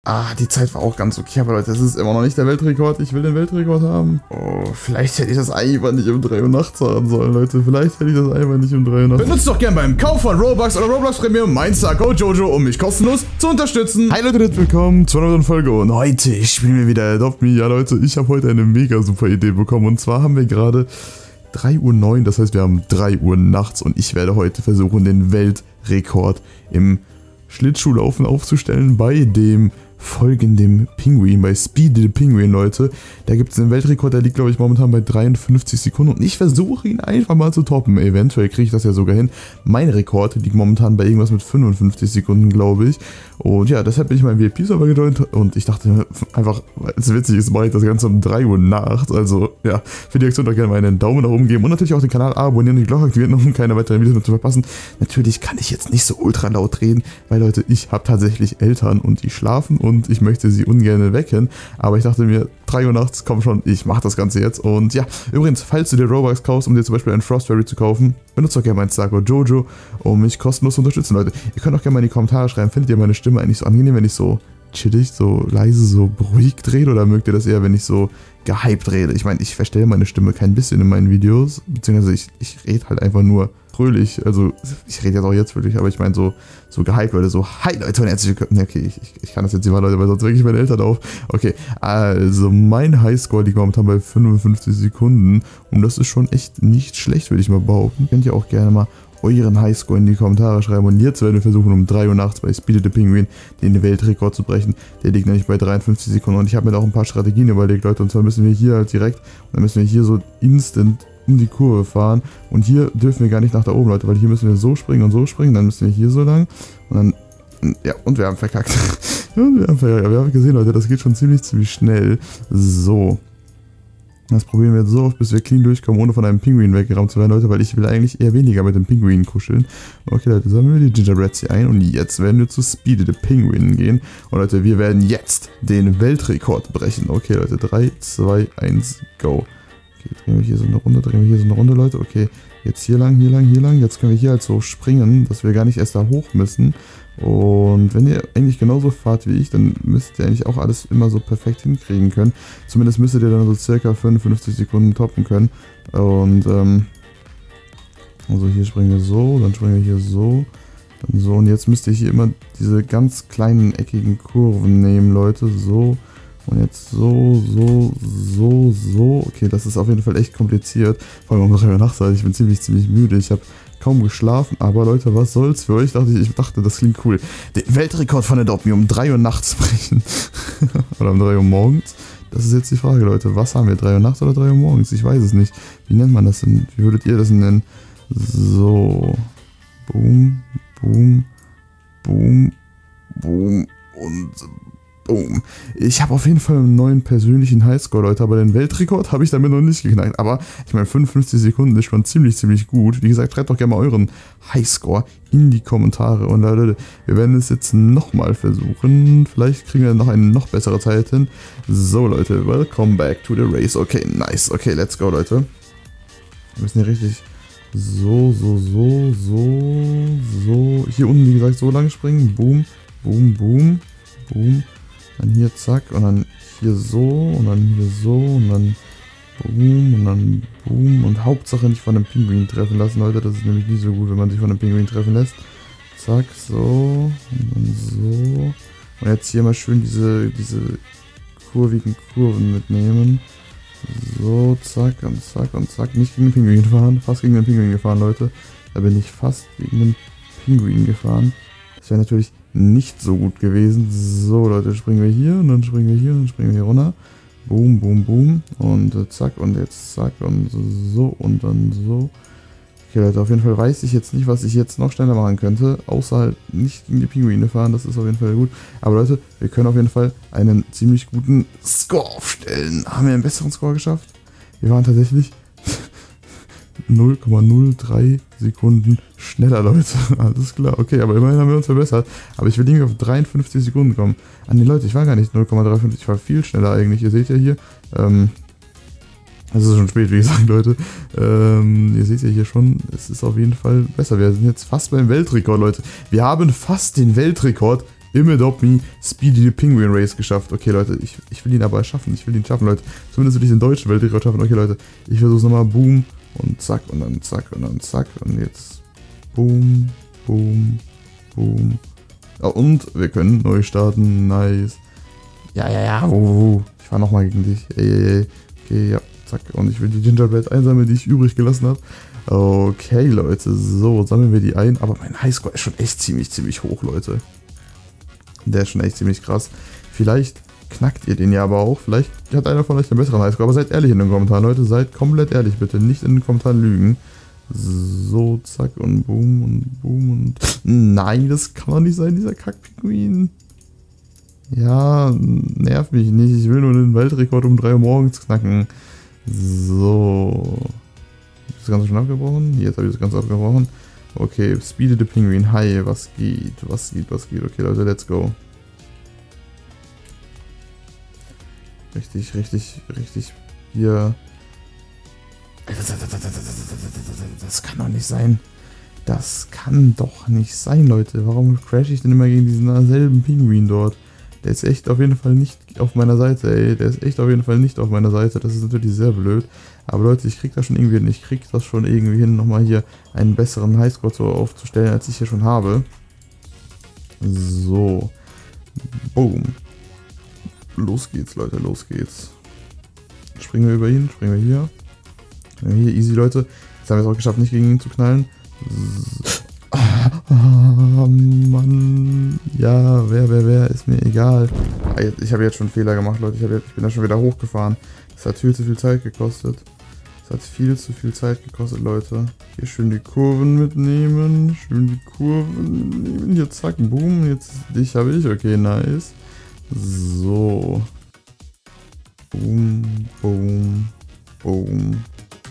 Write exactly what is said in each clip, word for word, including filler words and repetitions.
Ah, die Zeit war auch ganz okay, aber Leute, das ist immer noch nicht der Weltrekord. Ich will den Weltrekord haben. Oh, vielleicht hätte ich das einfach nicht um drei Uhr nachts haben sollen, Leute. Vielleicht hätte ich das einfach nicht um drei Uhr nachts. Benutzt doch gerne beim Kauf von Robux oder Roblox Premium mein Starcode Jojo, um mich kostenlos zu unterstützen. Hi Leute, herzlich willkommen zu einer neuen Folge und heute spielen wir wieder Adopt Me. Ja Leute, ich habe heute eine mega super Idee bekommen und zwar haben wir gerade drei Uhr neun, das heißt wir haben drei Uhr nachts und ich werde heute versuchen, den Weltrekord im Schlittschuhlaufen aufzustellen bei dem folgendem Pinguin, bei Speedy the Penguin, Leute. Da gibt es einen Weltrekord, der liegt, glaube ich, momentan bei dreiundfünfzig Sekunden und ich versuche ihn einfach mal zu toppen. Eventuell kriege ich das ja sogar hin. Mein Rekord liegt momentan bei irgendwas mit fünfundfünfzig Sekunden, glaube ich. Und ja, deshalb bin ich meinen V I P-Server gejoint und ich dachte einfach, weil es witzig ist, mache ich das Ganze um drei Uhr nachts. Also ja, für die Aktion doch gerne mal einen Daumen nach oben geben und natürlich auch den Kanal abonnieren und die Glocke aktivieren, um keine weiteren Videos mehr zu verpassen. Natürlich kann ich jetzt nicht so ultra laut reden, weil Leute, ich habe tatsächlich Eltern und die schlafen und ich möchte sie ungern wecken. Aber ich dachte mir, drei Uhr nachts, komm schon, ich mache das Ganze jetzt. Und ja, übrigens, falls du dir Robux kaufst, um dir zum Beispiel einen Frostberry zu kaufen, benutzt doch gerne meinen Starcode Jojo, um mich kostenlos zu unterstützen, Leute. Ihr könnt auch gerne mal in die Kommentare schreiben, findet ihr meine Stimme eigentlich so angenehm, wenn ich so chillig, so leise, so beruhigt rede, oder mögt ihr das eher, wenn ich so gehypt rede? Ich meine, ich verstelle meine Stimme kein bisschen in meinen Videos, beziehungsweise ich, ich rede halt einfach nur fröhlich, also ich rede jetzt auch jetzt wirklich, aber ich meine so, so gehypt, Leute, so, hi Leute und herzlich willkommen, okay, ich, ich, ich kann das jetzt nicht mal, Leute, weil sonst wirklich meine Eltern auf. Okay, also mein Highscore liegt momentan bei fünfundfünfzig Sekunden und das ist schon echt nicht schlecht, würde ich mal behaupten. Könnt ihr auch gerne mal euren Highscore in die Kommentare schreiben und jetzt werden wir versuchen, um drei Uhr nachts bei Speedy the Penguin den Weltrekord zu brechen. Der liegt nämlich bei dreiundfünfzig Sekunden und ich habe mir da auch ein paar Strategien überlegt, Leute, und zwar müssen wir hier halt direkt, und dann müssen wir hier so instant um die Kurve fahren und hier dürfen wir gar nicht nach da oben, Leute, weil hier müssen wir so springen und so springen, dann müssen wir hier so lang und dann, ja, und wir haben verkackt. Und wir haben verkackt, wir haben gesehen, Leute, das geht schon ziemlich, ziemlich schnell. So. Das probieren wir jetzt so oft, bis wir clean durchkommen, ohne von einem Pinguin weggerammt zu werden, Leute, weil ich will eigentlich eher weniger mit dem Pinguin kuscheln. Okay, Leute, sammeln wir die Gingerbreads hier ein und jetzt werden wir zu Speedy the Penguin gehen. Und Leute, wir werden jetzt den Weltrekord brechen. Okay, Leute, drei, zwei, eins, go. Okay, drehen wir hier so eine Runde, drehen wir hier so eine Runde, Leute. Okay, jetzt hier lang, hier lang, hier lang. Jetzt können wir hier halt so springen, dass wir gar nicht erst da hoch müssen. Und wenn ihr eigentlich genauso fahrt wie ich, dann müsst ihr eigentlich auch alles immer so perfekt hinkriegen können. Zumindest müsstet ihr dann so circa fünfundfünfzig Sekunden toppen können. Und ähm, also hier springen wir so, dann springen wir hier so, dann so. Und jetzt müsst ihr hier immer diese ganz kleinen eckigen Kurven nehmen, Leute. So. Und jetzt so, so, so, so. Okay, das ist auf jeden Fall echt kompliziert. Vor allem um drei Uhr nachts, ich bin ziemlich, ziemlich müde. Ich habe kaum geschlafen, aber Leute, was soll's für euch? Dachte ich, ich dachte, das klingt cool. Den Weltrekord von Adopt Me um drei Uhr nachts brechen. Oder um drei Uhr morgens? Das ist jetzt die Frage, Leute. Was haben wir? drei Uhr nachts oder drei Uhr morgens? Ich weiß es nicht. Wie nennt man das denn? Wie würdet ihr das nennen? So. Boom, boom, boom, boom und boom. Ich habe auf jeden Fall einen neuen persönlichen Highscore, Leute, aber den Weltrekord habe ich damit noch nicht geknackt. Aber ich meine, fünfundfünfzig Sekunden ist schon ziemlich, ziemlich gut. Wie gesagt, schreibt doch gerne mal euren Highscore in die Kommentare. Und Leute, wir werden es jetzt nochmal versuchen. Vielleicht kriegen wir noch eine noch bessere Zeit hin. So, Leute, welcome back to the race. Okay, nice. Okay, let's go, Leute. Wir müssen hier richtig so, so, so, so, so. Hier unten, wie gesagt, so lang springen. Boom, boom, boom, boom. Dann hier zack und dann hier so und dann hier so und dann boom und dann boom und Hauptsache nicht von einem Pinguin treffen lassen, Leute, das ist nämlich nie so gut, wenn man sich von einem Pinguin treffen lässt. Zack, so und dann so und jetzt hier mal schön diese, diese kurvigen Kurven mitnehmen. So, zack und zack und zack, nicht gegen den Pinguin fahren, fast gegen den Pinguin gefahren, Leute. Da bin ich fast gegen den Pinguin gefahren. Das wäre natürlich nicht so gut gewesen. So, Leute, springen wir hier und dann springen wir hier und dann springen wir hier runter. Boom, boom, boom. Und äh, zack und jetzt zack und so und dann so. Okay, Leute, auf jeden Fall weiß ich jetzt nicht, was ich jetzt noch schneller machen könnte. Außer halt nicht gegen die Pinguine fahren, das ist auf jeden Fall gut. Aber Leute, wir können auf jeden Fall einen ziemlich guten Score aufstellen. Haben wir einen besseren Score geschafft? Wir waren tatsächlich null Komma null drei Sekunden schneller, Leute. Alles klar. Okay, aber immerhin haben wir uns verbessert. Aber ich will irgendwie auf dreiundfünfzig Sekunden kommen. Ah ne, Leute, ich war gar nicht null Komma fünfunddreißig, ich war viel schneller eigentlich. Ihr seht ja hier, ähm, es ist schon spät, wie gesagt, Leute. Ähm, ihr seht ja hier schon, es ist auf jeden Fall besser. Wir sind jetzt fast beim Weltrekord, Leute. Wir haben fast den Weltrekord Im Adopt Me Speedy the Penguin Race geschafft. Okay, Leute, ich, ich will ihn aber schaffen. Ich will ihn schaffen, Leute. Zumindest will ich den deutschen Weltrekord schaffen. Okay, Leute, ich versuche es nochmal. Boom und zack und dann zack und dann zack. Und jetzt boom, boom, boom. Oh, und wir können neu starten. Nice. Ja, ja, ja. Oh, ich fahre nochmal gegen dich. Ey, ey, ey. Okay, ja, zack. Und ich will die Gingerbread einsammeln, die ich übrig gelassen habe. Okay, Leute. So, sammeln wir die ein. Aber mein Highscore ist schon echt ziemlich, ziemlich hoch, Leute. Der ist schon echt ziemlich krass. Vielleicht knackt ihr den ja aber auch. Vielleicht hat einer von euch einen besseren Highscore. Aber seid ehrlich in den Kommentaren, Leute. Seid komplett ehrlich, bitte. Nicht in den Kommentaren lügen. So, zack und boom und boom und... Nein, das kann doch nicht sein, dieser Kackpinguin. Ja, nervt mich nicht. Ich will nur den Weltrekord um drei Uhr morgens knacken. So. Ist das Ganze schon abgebrochen? Jetzt habe ich das Ganze abgebrochen. Okay, Speedy the Penguin. Hi, was geht? Was geht, was geht? Okay, Leute, let's go. Richtig, richtig, richtig. Hier. Das kann doch nicht sein. Das kann doch nicht sein, Leute. Warum crash ich denn immer gegen diesen selben Pinguin dort? Der ist echt auf jeden Fall nicht auf meiner Seite, ey. Der ist echt auf jeden Fall nicht auf meiner Seite. Das ist natürlich sehr blöd. Aber Leute, ich krieg das schon irgendwie hin. Ich krieg das schon irgendwie hin, nochmal hier einen besseren Highscore so aufzustellen, als ich hier schon habe. So. Boom. Los geht's, Leute. Los geht's. Springen wir über ihn. Springen wir hier. Ja, hier, easy, Leute. Jetzt haben wir es auch geschafft, nicht gegen ihn zu knallen. Ah, Mann. Ja, wer, wer, wer, ist mir egal. Ich habe jetzt schon einen Fehler gemacht, Leute. Ich, hab jetzt, ich bin da schon wieder hochgefahren. Das hat viel zu viel Zeit gekostet. Das hat viel zu viel Zeit gekostet, Leute. Hier schön die Kurven mitnehmen. Schön die Kurven mitnehmen. Hier, zack, boom. Jetzt dich habe ich. Okay, nice. So. Boom, boom, boom.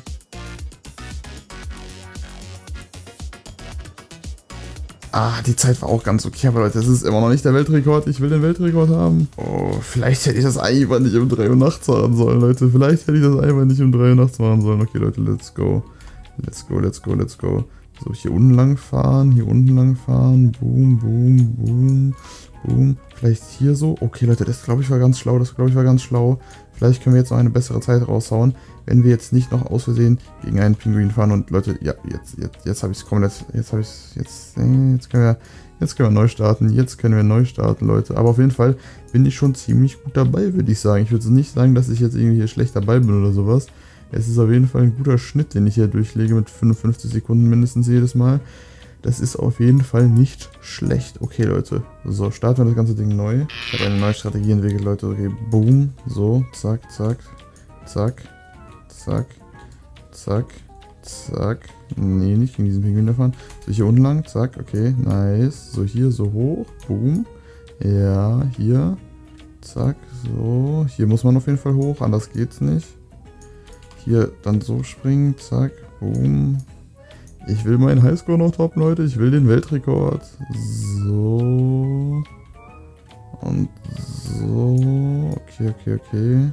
Ah, die Zeit war auch ganz okay, aber Leute, das ist immer noch nicht der Weltrekord. Ich will den Weltrekord haben. Oh, vielleicht hätte ich das einfach nicht um drei Uhr nachts machen sollen, Leute. Vielleicht hätte ich das einfach nicht um drei Uhr nachts machen sollen. Okay, Leute, let's go. Let's go, let's go, let's go. So, hier unten lang fahren, hier unten lang fahren. Boom, boom, boom, boom. Vielleicht hier so. Okay, Leute, das glaube ich war ganz schlau. Das glaube ich war ganz schlau. Vielleicht können wir jetzt noch eine bessere Zeit raushauen, wenn wir jetzt nicht noch aus Versehen gegen einen Pinguin fahren. Und Leute, ja, jetzt, jetzt, jetzt habe ich es komplett, jetzt habe ich es, jetzt, jetzt können wir, jetzt können wir neu starten, jetzt können wir neu starten, Leute. Aber auf jeden Fall bin ich schon ziemlich gut dabei, würde ich sagen. Ich würde nicht sagen, dass ich jetzt irgendwie hier schlecht dabei bin oder sowas. Es ist auf jeden Fall ein guter Schnitt, den ich hier durchlege mit fünfundfünfzig Sekunden mindestens jedes Mal. Das ist auf jeden Fall nicht schlecht. Okay, Leute. So, starten wir das ganze Ding neu. Ich habe eine neue Strategie entwickelt, Leute. Okay, boom. So, zack, zack, zack, zack, zack, zack. Nee, nicht gegen diesen Pinguin da fahren. So, hier unten lang, zack, okay, nice. So, hier, so hoch, boom. Ja, hier, zack, so. Hier muss man auf jeden Fall hoch, anders geht's nicht. Hier dann so springen, zack, boom. Ich will meinen Highscore noch toppen, Leute. Ich will den Weltrekord. So. Und so. Okay, okay, okay.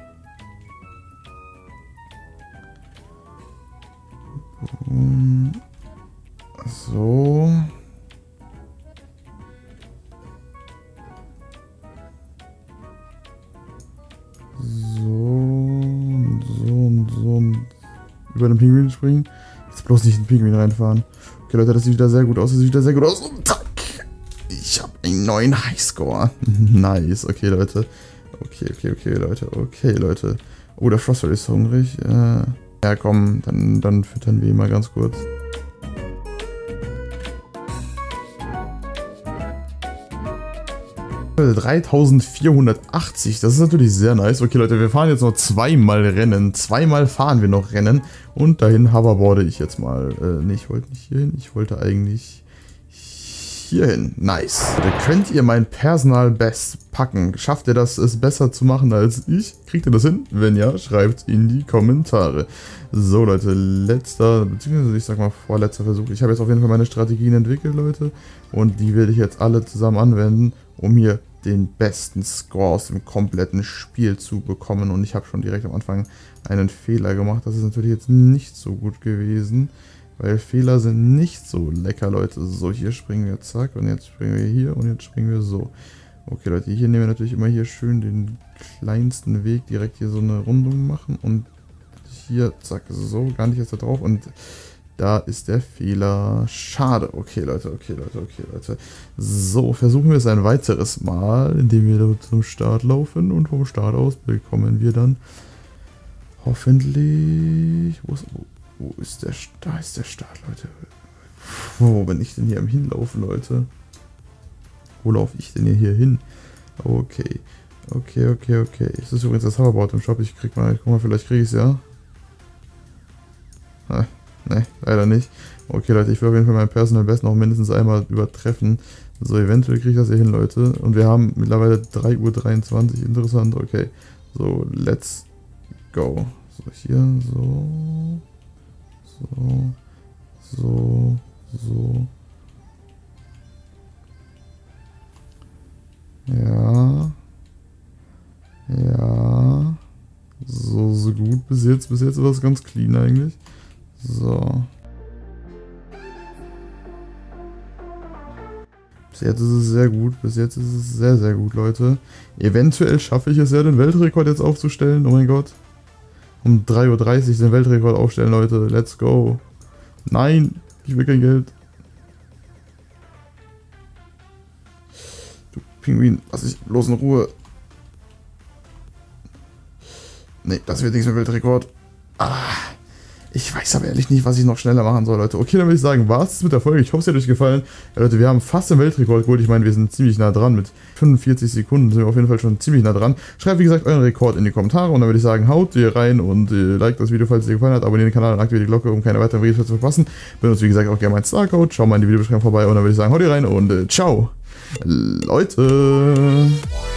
So. So. Und so und so. Und über den Pinguin springen. Jetzt bloß nicht in den Pinguin reinfahren. Okay, Leute, das sieht wieder sehr gut aus. Das sieht wieder sehr gut aus. Und zack. Ich habe einen neuen Highscore. Nice. Okay, Leute. Okay, okay, okay, Leute. Okay, Leute. Oh, der Frostfell ist hungrig. Äh, ja, komm. Dann, dann füttern wir ihn mal ganz kurz. dreitausendvierhundertachtzig, das ist natürlich sehr nice. Okay, Leute, wir fahren jetzt noch zweimal Rennen. Zweimal fahren wir noch Rennen. Und dahin hoverboarde ich jetzt mal. Äh, ne, ich wollte nicht hier hin. Ich wollte eigentlich hier hin. Nice. Da könnt ihr mein Personal Best packen. Schafft ihr das, es besser zu machen als ich? Kriegt ihr das hin? Wenn ja, schreibt in die Kommentare. So, Leute, letzter, beziehungsweise ich sag mal vorletzter Versuch. Ich habe jetzt auf jeden Fall meine Strategien entwickelt, Leute. Und die werde ich jetzt alle zusammen anwenden, um hier den besten Score aus dem kompletten Spiel zu bekommen. Und ich habe schon direkt am Anfang einen Fehler gemacht. Das ist natürlich jetzt nicht so gut gewesen. Weil Fehler sind nicht so lecker, Leute. So, hier springen wir, zack. Und jetzt springen wir hier und jetzt springen wir so. Okay, Leute, hier nehmen wir natürlich immer hier schön den kleinsten Weg. Direkt hier so eine Rundung machen. Und hier, zack, so. Gar nicht erst da drauf. Und da ist der Fehler. Schade. Okay, Leute, okay, Leute, okay, Leute. So, versuchen wir es ein weiteres Mal, indem wir zum Start laufen. Und vom Start aus bekommen wir dann hoffentlich... Wo ist, wo, wo ist der Start? Da ist der Start, Leute. Wo bin ich denn hier am Hinlaufen, Leute? Wo laufe ich denn hier hin? Okay. Okay, okay, okay. Das ist übrigens das Hoverboard im Shop. Ich krieg mal, guck mal, vielleicht kriege ich es ja. Ah, ne, leider nicht. Okay, Leute, ich will auf jeden Fall mein Personal Best noch mindestens einmal übertreffen. So, eventuell kriege ich das hier hin, Leute. Und wir haben mittlerweile drei Uhr dreiundzwanzig. Interessant, okay. So, let's go. So, hier, so. So. So. So. Ja. Ja. So, so gut. Bis jetzt, bis jetzt war es ganz clean eigentlich. So. Bis jetzt ist es sehr gut. Bis jetzt ist es sehr, sehr gut, Leute. Eventuell schaffe ich es ja, den Weltrekord jetzt aufzustellen. Oh mein Gott. Um drei Uhr dreißig den Weltrekord aufstellen, Leute. Let's go. Nein, ich will kein Geld. Du Pinguin, lass ich bloß in Ruhe. Nee, das wird nichts mehr Weltrekord. Ah, ich weiß aber ehrlich nicht, was ich noch schneller machen soll, Leute. Okay, dann würde ich sagen, war es mit der Folge. Ich hoffe, es hat euch gefallen. Ja, Leute, wir haben fast den Weltrekord geholt. Ich meine, wir sind ziemlich nah dran. Mit fünfundvierzig Sekunden sind wir auf jeden Fall schon ziemlich nah dran. Schreibt, wie gesagt, euren Rekord in die Kommentare. Und dann würde ich sagen, haut ihr rein und äh, liked das Video, falls es dir gefallen hat. Abonniert den Kanal und aktiviert die Glocke, um keine weiteren Videos zu verpassen. Benutzt, wie gesagt, auch gerne meinen Starcode. Schaut mal in die Videobeschreibung vorbei. Und dann würde ich sagen, haut ihr rein und äh, ciao, Leute.